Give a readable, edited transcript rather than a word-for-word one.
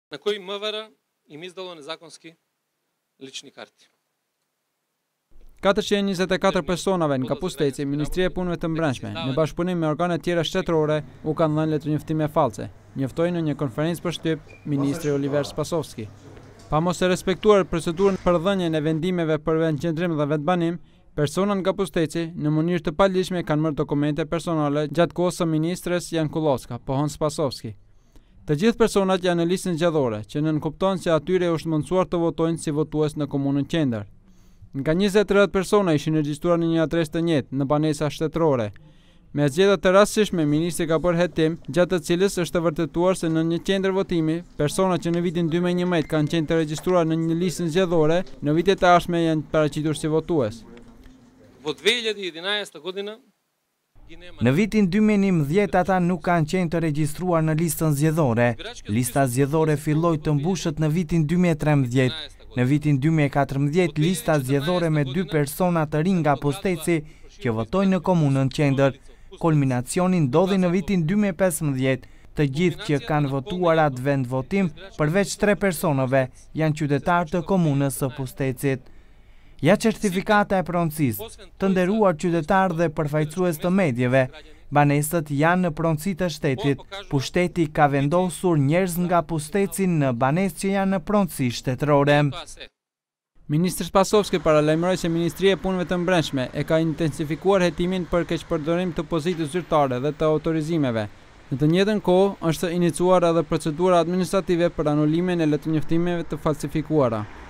на кои МВР им издало незаконски лични карти. 424 personave nga pushteci, Ministria e Punëve të Brendshme, në bashkëpunim me organet tjera shtetërore, u kanë dhënë letër njoftime false, njoftoi në një konferencë për shtyp ministri Oliver Spasovski. Pa mos e respektuar procedurën për dhënien e vendimeve për vendqendrim dhe vetbanim, personat nga pushteci në mënyrë të paligjshme kanë marrë dokumente personale gjatë kohës së ministres Jankulovska, pohon Spasovski. Të gjithë personat janë në listën zgjedhore, që nënkupton se atyre është mundësuar të votojnë si votues në komunën qendër. Nga 20-30 persona ishin regjistruar në një adresë të njëjtë në banesa shtetërore. Me zgjedhje të rastësishme, ministri ka bërë hetim, gjatë të cilës është të vërtetuar se në një qendër votimi, persona që në vitin 2011 kanë qenë të regjistruar në një listë zgjedhore, në vitet e ardhshme janë paraqitur si votues. Në vitin 2011 ata nuk kanë qenë të regjistruar në listën zgjedhore. Lista zgjedhore filloi të mbushet në vitin 2013. Në vitin 2014, lista zgjedhore me 2 persona të rinj nga pushteci që votojnë në komunën qendër. Kulminacioni ndodhi në vitin 2015. Të gjithë që kanë votuar atë vend votim, përveç 3 personave, janë qytetarë të komunës së pushtecit. Ja certifikata e pronësisë, të nderuar qytetarë dhe përfaqësues të medjeve. Banesët janë në pronësi të shtetit. Pushteti ka vendosur njerëz nga pushteci në banesë që janë në pronësi shtetërore. Ministri Spasovski paralajmëroi se Ministria e Punëve të Brendshme e ka intensifikuar hetimin për keqpërdorim të pozitës zyrtare dhe të autorizimeve. Në të njëjtën kohë, është iniciuar edhe procedura administrative për anulimin e letërnjoftimeve të falsifikuara.